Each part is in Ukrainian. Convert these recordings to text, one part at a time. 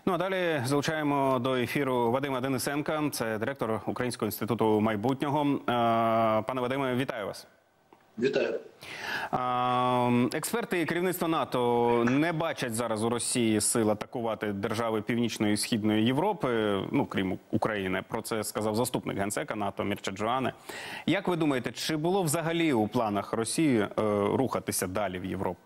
Ну а далі залучаємо до ефіру Вадима Денисенка, це директор Українського інституту майбутнього. Пане Вадиме, вітаю вас. Вітаю. Експерти і керівництво НАТО не бачать зараз у Росії сил атакувати держави Північної і Східної Європи, ну, крім України. Про це сказав заступник генсека НАТО Мірча Джоане. Як ви думаєте, чи було взагалі у планах Росії рухатися далі в Європу?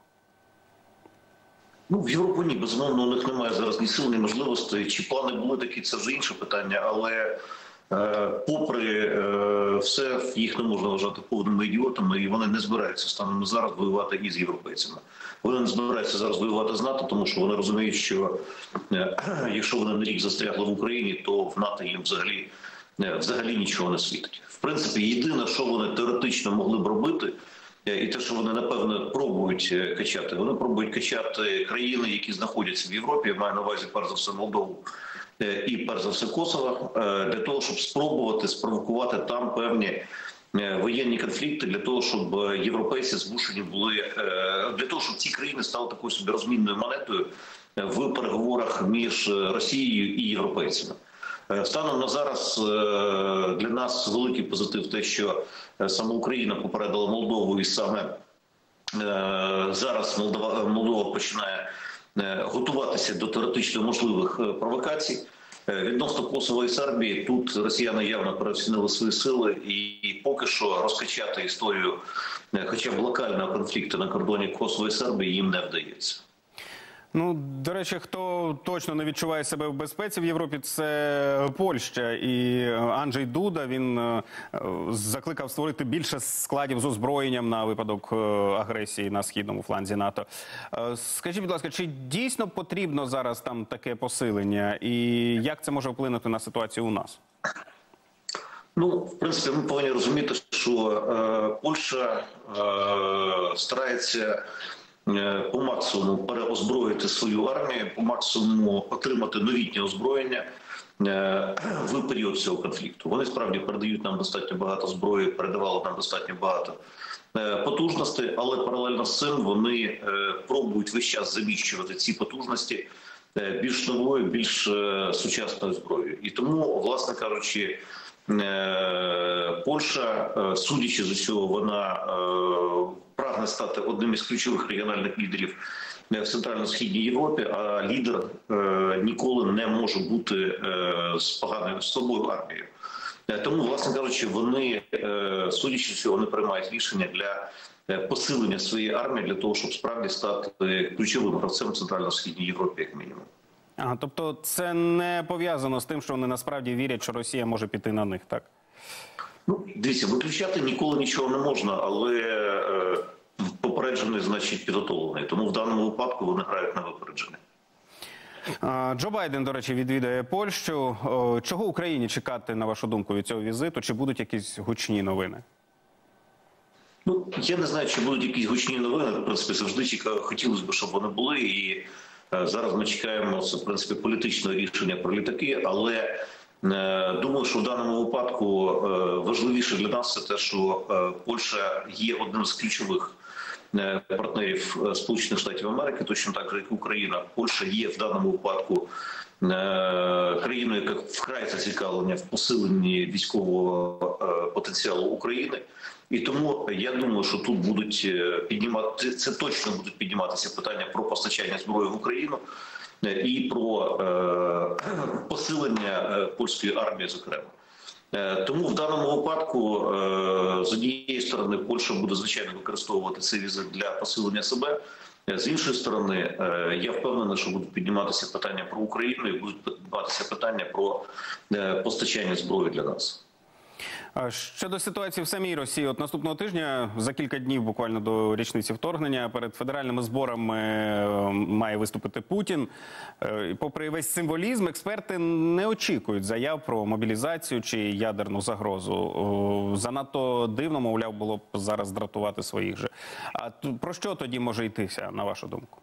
Ну, в Європу ні, безумовно, у них немає зараз ні сил, ні можливостей. Чи плани були такі, це вже інше питання, але попри все, їх не можна вважати повними ідіотами, і вони не збираються станом на зараз воювати із європейцями. Вони не збираються зараз воювати з НАТО, тому що вони розуміють, що якщо вони на рік застрягли в Україні, то в НАТО їм взагалі нічого не світить. В принципі, єдине, що вони теоретично могли б робити, і те, що вони, напевно, пробують качати, вони пробують качати країни, які знаходяться в Європі, я маю на увазі, перш за все, Молдову і, перш за все, Косово, для того, щоб спробувати спровокувати там певні воєнні конфлікти, для того, щоб європейці змушені були, для того, щоб ці країни стали такою собі розмінною монетою в переговорах між Росією і європейцями. Станом на зараз для нас великий позитив те, що саме Україна попередила Молдову, і саме зараз Молдова починає готуватися до теоретично можливих провокацій. Відносно Косово і Сербії, тут росіяни явно переоцінили свої сили, і поки що розкачати історію хоча б локального конфлікту на кордоні Косово і Сербії їм не вдається. Ну, до речі, хто точно не відчуває себе в безпеці в Європі, це Польща. І Анджей Дуда, він закликав створити більше складів з озброєнням на випадок агресії на східному фланзі НАТО. Скажіть, будь ласка, чи дійсно потрібно зараз там таке посилення? І як це може вплинути на ситуацію у нас? Ну, в принципі, ми повинні розуміти, що Польща старається по максимуму переозброїти свою армію, по максимуму отримати новітнє озброєння в період цього конфлікту. Вони справді передають нам достатньо багато зброї, передавали нам достатньо багато потужностей, але паралельно з цим вони пробують весь час заміщувати ці потужності більш новою, більш сучасною зброєю. І тому, власне кажучи, Польща, судячи з усього, вона прагне стати одним із ключових регіональних лідерів в Центрально-Східній Європі, а лідер ніколи не може бути з поганою з собою армією. Тому, власне кажучи, вони, судячи з усього, вони приймають рішення для посилення своєї армії, для того, щоб справді стати ключовим гравцем в Центрально-Східній Європі, як мінімум. Ага, тобто це не пов'язано з тим, що вони насправді вірять, що Росія може піти на них, так? Ну, дивіться, виключати ніколи нічого не можна, але попереджений, значить, підготовлений. Тому в даному випадку вони грають на випередження. Джо Байден, до речі, відвідає Польщу. Чого Україні чекати, на вашу думку, від цього візиту? Чи будуть якісь гучні новини? Ну, я не знаю, чи будуть якісь гучні новини. В принципі, завжди хотілося б, щоб вони були. І зараз ми чекаємо, це, в принципі, політичне рішення про літаки. Але думаю, що в даному випадку важливіше для нас це те, що Польща є одним з ключових партнерів Сполучених Штатів Америки, точно так же, як і Україна. Польща є в даному випадку країною, яка вкрай зацікавлена в посиленні військового потенціалу України. І тому я думаю, що тут будуть піднімати, це точно будуть підніматися питання про постачання зброї в Україну і про посилення польської армії, зокрема. Тому в даному випадку, з однієї сторони, Польща буде, звичайно, використовувати цей візит для посилення себе. З іншої сторони, я впевнений, що будуть підніматися питання про Україну і будуть підніматися питання про постачання зброї для нас. Щодо ситуації в самій Росії, от наступного тижня, за кілька днів буквально до річниці вторгнення, перед федеральними зборами має виступити Путін. Попри весь символізм, експерти не очікують заяв про мобілізацію чи ядерну загрозу. Занадто дивно, мовляв, було б зараз дратувати своїх же. А про що тоді може йтися, на вашу думку?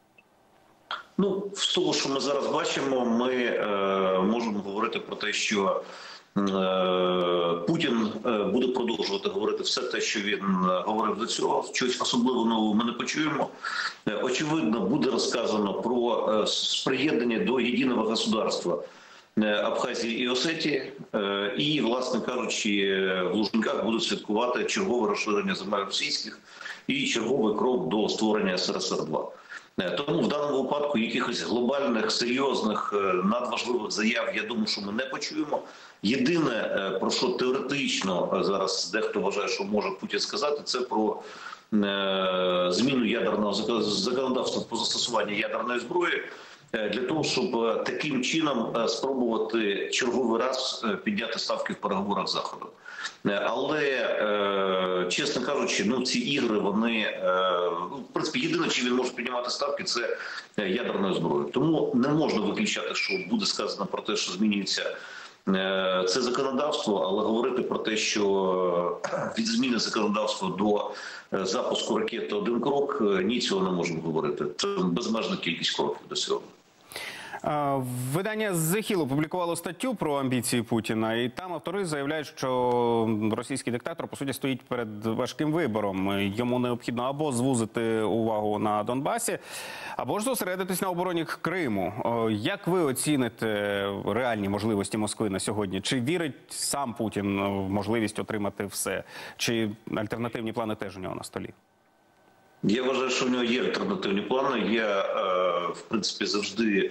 Ну, з того, що ми зараз бачимо, ми можемо говорити про те, що Путін буде продовжувати говорити все те, що він говорив до цього. Щось особливо нового ми не почуємо. Очевидно, буде розказано про приєднання до єдиного государства Абхазії і Осетії. І, власне кажучи, в Лужниках будуть святкувати чергове розширення земель російських і черговий крок до створення СРСР-2. Тому в даному випадку якихось глобальних, серйозних, надважливих заяв, я думаю, що ми не почуємо. Єдине, про що теоретично зараз дехто вважає, що може Путін сказати, це про зміну ядерного законодавства по застосуванню ядерної зброї, для того, щоб таким чином спробувати черговий раз підняти ставки в переговорах з Заходом. Але, чесно кажучи, ці ігри, вони, в принципі, єдине, чим він може піднімати ставки, це ядерною зброєю. Тому не можна виключати, що буде сказано про те, що змінюється це законодавство, але говорити про те, що від зміни законодавства до запуску ракети один крок, ні, цього не можемо говорити. Це безмежна кількість кроків до цього. Видання The Hill опублікувало статтю про амбіції Путіна, і там автори заявляють, що російський диктатор, по суті, стоїть перед важким вибором. Йому необхідно або звузити увагу на Донбасі, або ж зосередитись на обороні Криму. Як ви оціните реальні можливості Москви на сьогодні? Чи вірить сам Путін в можливість отримати все? Чи альтернативні плани теж у нього на столі? Я вважаю, що в нього є альтернативні плани. Я, в принципі, завжди...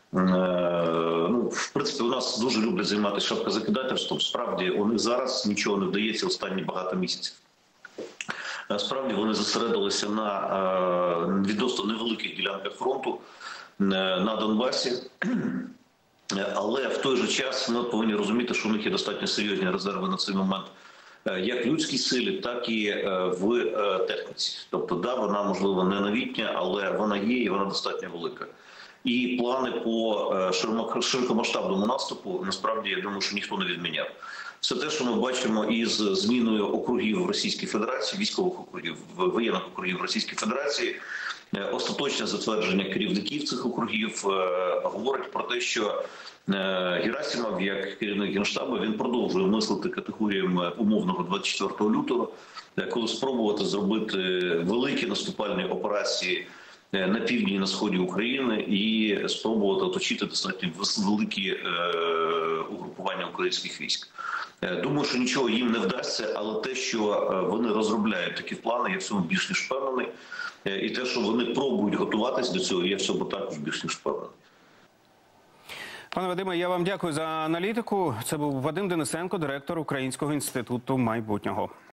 в принципі, у нас дуже люблять займатися шапкозакидательством. Справді, у них зараз нічого не вдається останні багато місяців. Справді, вони зосередилися на відносно невеликих ділянках фронту на Донбасі. Але в той же час ми повинні розуміти, що у них є достатньо серйозні резерви на цей момент як в людській силі, так і в техніці. Тобто, да, вона, можливо, не новітня, але вона є і вона достатньо велика. І плани по широкомасштабному наступу, насправді, я думаю, що ніхто не відміняв. Все те, що ми бачимо із зміною округів Російської Федерації, військових округів, воєнних округів Російської Федерації, остаточне затвердження керівників цих округів говорить про те, що Герасимов, як керівник Генштабу, він продовжує мислити категоріями умовного 24 лютого, коли спробувати зробити великі наступальні операції на півдні і на сході України і спробувати оточити достатньо великі угрупування українських військ. Думаю, що нічого їм не вдасться, але те, що вони розробляють такі плани, я в цьому більш ніж впевнений. І те, що вони пробують готуватись до цього, я в цьому також більш ніж впевнений. Пане Вадиме, я вам дякую за аналітику. Це був Вадим Денисенко, директор Українського інституту майбутнього.